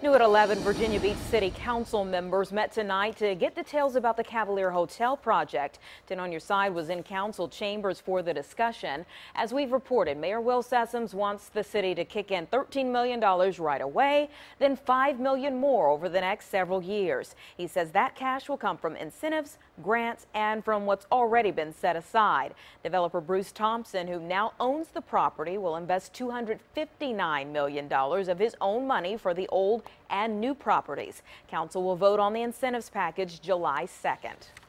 New at 11, Virginia Beach City Council members met tonight to get details about the Cavalier Hotel project. 10 on Your Side was in council chambers for the discussion. As we've reported, Mayor Will Sessoms wants the city to kick in $13 million right away, then $5 million more over the next several years. He says that cash will come from incentives, grants, and from what's already been set aside. Developer Bruce Thompson, who now owns the property, will invest $259 million of his own money for the old and new properties. Council will vote on the incentives package July 2nd.